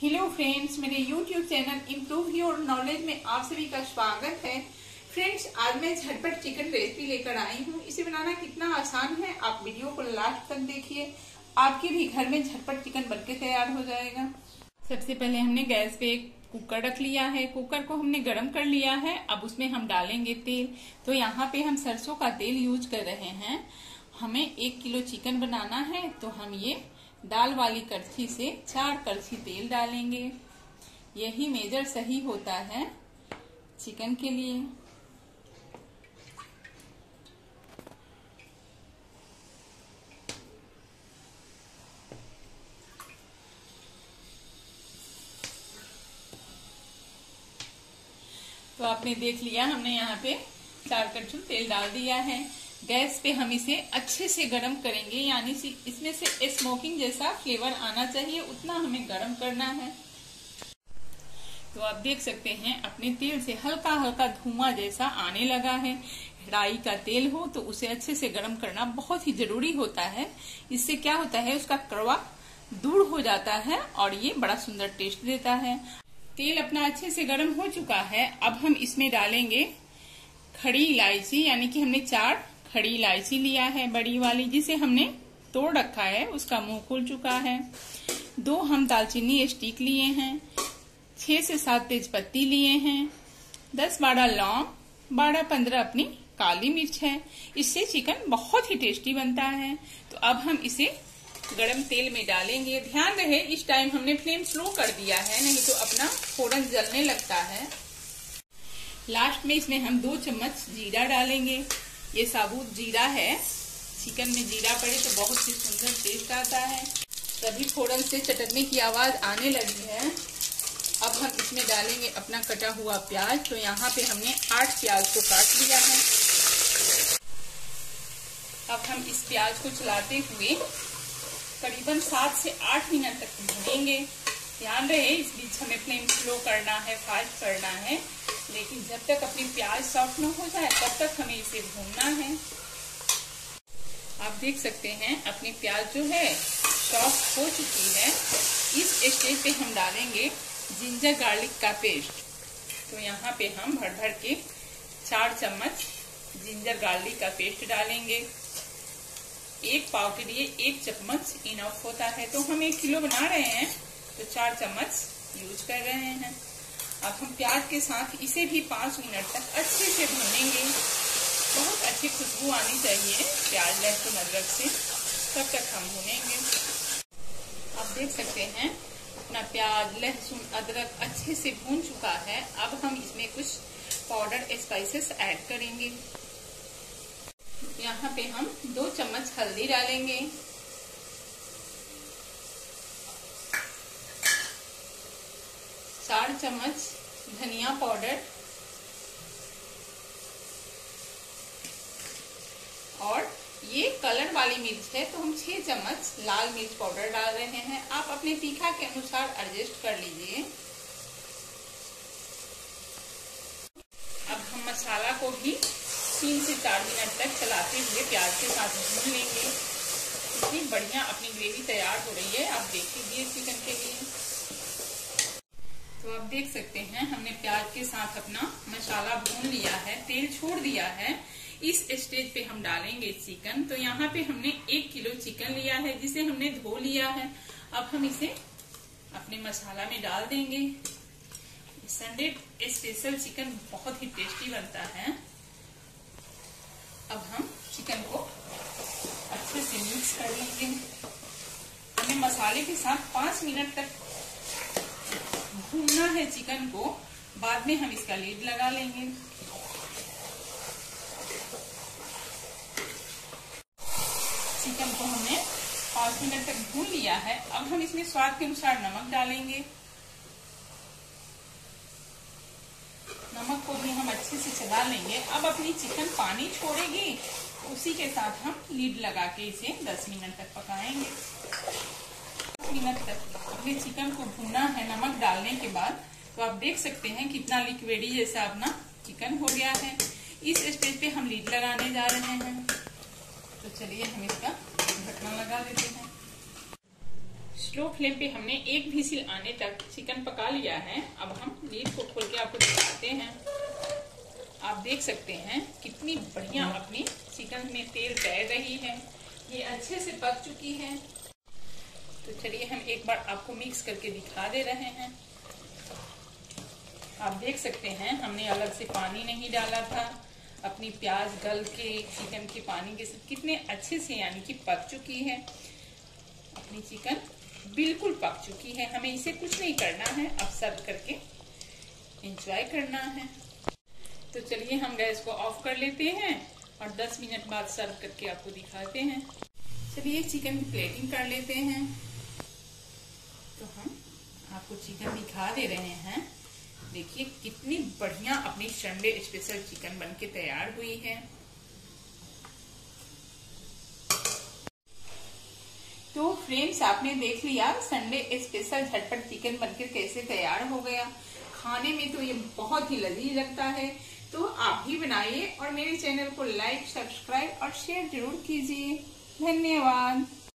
Hello friends, मेरे YouTube channel improve your knowledge में आप सभी का स्वागत है। फ्रेंड्स, आज मैं झटपट चिकन रेसिपी लेकर आई हूँ। इसे बनाना कितना आसान है, आप वीडियो को लास्ट तक देखिए। आपके भी घर में झटपट चिकन बनके तैयार हो जाएगा। सबसे पहले हमने गैस पे एक कुकर रख लिया है। कुकर को हमने गरम कर लिया है। अब उसमें हम डालेंगे तेल। तो यहाँ पे हम सरसों का तेल यूज कर रहे हैं। हमें 1 किलो चिकन बनाना है, तो हम ये दाल वाली करछी से 4 करछी तेल डालेंगे। यही मेजर सही होता है चिकन के लिए। तो आपने देख लिया, हमने यहाँ पे 4 करछी तेल डाल दिया है। गैस पे हम इसे अच्छे से गरम करेंगे, यानी इसमें से स्मोकिंग जैसा फ्लेवर आना चाहिए, उतना हमें गरम करना है। तो आप देख सकते हैं अपने तेल से हल्का हल्का धुआं जैसा आने लगा है। राई का तेल हो तो उसे अच्छे से गरम करना बहुत ही जरूरी होता है। इससे क्या होता है, उसका कड़वा दूर हो जाता है और ये बड़ा सुंदर टेस्ट देता है। तेल अपना अच्छे से गरम हो चुका है। अब हम इसमें डालेंगे खड़ी इलायची, यानी कि हमने 4 खड़ी इलायची लिया है, बड़ी वाली, जिसे हमने तोड़ रखा है, उसका मुंह खुल चुका है। 2 हम दालचीनी स्टिक लिए हैं, 6 से 7 तेज पत्ती लिए हैं, 10-12 लौंग, 12-15 अपनी काली मिर्च है। इससे चिकन बहुत ही टेस्टी बनता है। तो अब हम इसे गरम तेल में डालेंगे। ध्यान रहे, इस टाइम हमने फ्लेम स्लो कर दिया है, नहीं तो अपना फोड़न जलने लगता है। लास्ट में इसमें हम 2 चम्मच जीरा डालेंगे। ये साबुत जीरा है। चिकन में जीरा पड़े तो बहुत ही सुंदर टेस्ट आता है। सभी फोड़न से चटकने की आवाज आने लगी है। अब हम इसमें डालेंगे अपना कटा हुआ प्याज। तो यहाँ पे हमने 8 प्याज को काट लिया है। अब हम इस प्याज को चलाते हुए करीबन 7 से 8 मिनट तक भूनेंगे। ध्यान रहे, इस बीच हमें फ्लेम स्लो करना है, फास्ट करना है, लेकिन जब तक अपनी प्याज सॉफ्ट न हो जाए तब तक हमें इसे भूनना है। आप देख सकते हैं अपनी प्याज जो है सॉफ्ट हो चुकी है। इस स्टेज पे हम डालेंगे जिंजर गार्लिक का पेस्ट। तो यहाँ पे हम भर भर के 4 चम्मच जिंजर गार्लिक का पेस्ट डालेंगे। 1 पाव के लिए 1 चम्मच इनफ होता है। तो हम 1 किलो बना रहे हैं तो 4 चम्मच यूज कर रहे हैं। अब हम प्याज के साथ इसे भी 5 मिनट तक अच्छे से भूनेंगे। बहुत अच्छी खुशबू आनी चाहिए प्याज लहसुन अदरक से, तब तक हम भूनेंगे। आप देख सकते हैं अपना प्याज लहसुन अदरक अच्छे से भून चुका है। अब हम इसमें कुछ पाउडर स्पाइसेस ऐड करेंगे। यहाँ पे हम 2 चम्मच हल्दी डालेंगे, 4 चम्मच धनिया पाउडर और ये कलर वाली मिर्च है तो हम 6 चम्मच लाल मिर्च पाउडर डाल रहे हैं। आप अपने तीखा के अनुसार एडजस्ट कर लीजिए। अब हम मसाला को भी 3 से 4 मिनट तक चलाते हुए प्याज के साथ भून लेंगे। इतनी बढ़िया अपनी ग्रेवी तैयार हो रही है, आप देख लीजिए चिकन के लिए। तो आप देख सकते हैं हमने प्याज के साथ अपना मसाला भून लिया है, तेल छोड़ दिया है। इस स्टेज पे हम डालेंगे चिकन। तो यहाँ पे हमने 1 किलो चिकन लिया है, जिसे हमने धो लिया है। अब हम इसे अपने मसाला में डाल देंगे। संडे स्पेशल चिकन बहुत ही टेस्टी बनता है। अब हम चिकन को अच्छे से मिक्स कर लेंगे। हमें मसाले के साथ 5 मिनट तक भूनना है चिकन को। बाद में हम इसका लीड लगा लेंगे। चिकन को हमने 5 मिनट तक भून लिया है। अब हम इसमें स्वाद के अनुसार नमक डालेंगे। नमक को भी हम अच्छे से चला लेंगे। अब अपनी चिकन पानी छोड़ेगी, उसी के साथ हम लीड लगा के इसे 10 मिनट तक पकाएंगे। 10 मिनट तक अपने चिकन को भूना है नमक डालने के बाद। तो आप देख सकते हैं कितना लिक्विडी जैसा अपना चिकन हो गया है। इस स्टेज पे हम लीड लगाने जा रहे हैं। तो चलिए हम इसका ढक्कन लगा देते हैं। स्लो फ्लेम पे हमने एक व्हिसिल आने तक चिकन पका लिया है। अब हम लीड को खोल के आपको दिखाते हैं। आप देख सकते हैं कितनी बढ़िया अपनी चिकन में तेल तैर रही है, ये अच्छे से पक चुकी है। तो चलिए हम एक बार आपको मिक्स करके दिखा दे रहे हैं। आप देख सकते हैं हमने अलग से पानी नहीं डाला था, अपनी प्याज गल के चिकन के पानी के साथ कितने अच्छे से यानी कि पक चुकी है। अपनी चिकन बिल्कुल पक चुकी है, हमें इसे कुछ नहीं करना है, अब सर्व करके एंजॉय करना है। तो चलिए हम गैस को ऑफ कर लेते हैं और 10 मिनट बाद सर्व करके आपको दिखाते हैं। चलिए चिकन की प्लेटिंग कर लेते हैं। तो हम आपको चिकन दिखा दे रहे हैं। देखिए कितनी बढ़िया अपनी संडे स्पेशल चिकन बनके तैयार हुई है। तो फ्रेंड्स आपने देख लिया संडे स्पेशल झटपट चिकन बनके कैसे तैयार हो गया। खाने में तो ये बहुत ही लजीज लगता है। तो आप भी बनाइए और मेरे चैनल को लाइक, सब्सक्राइब और शेयर जरूर कीजिए। धन्यवाद।